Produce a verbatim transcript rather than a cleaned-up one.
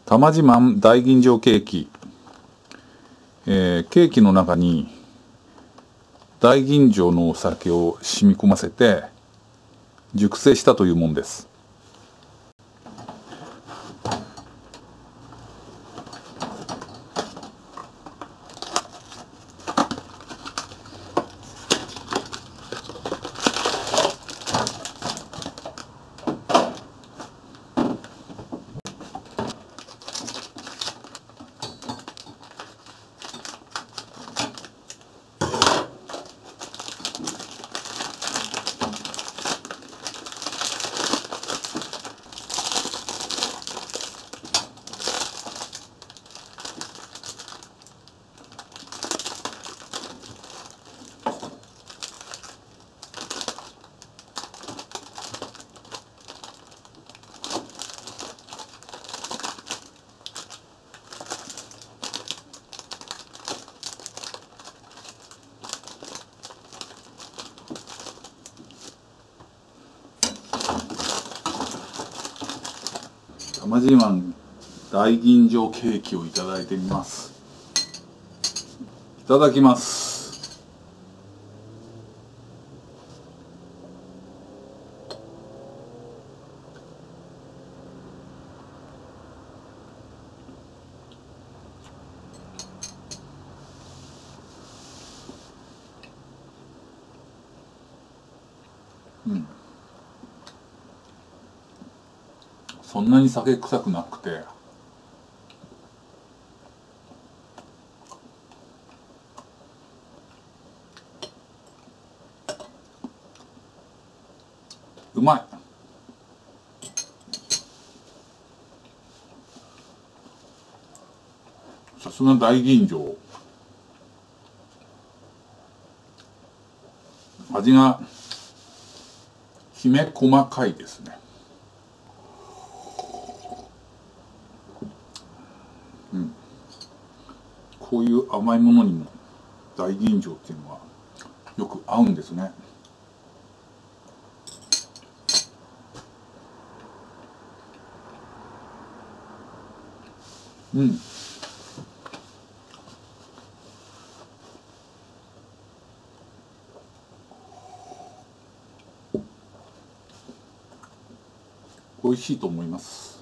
玉自慢大吟醸ケーキ、えー、ケーキの中に大吟醸のお酒を染み込ませて熟成したというものです。玉自慢大吟醸ケーキをいただいてみます。いただきます。うん。そんなに酒臭くなくて、うまい。さすが大吟醸。味がきめ細かいですね。うん。こういう甘いものにも大吟醸っていうのはよく合うんですね。うん。美味しいと思います。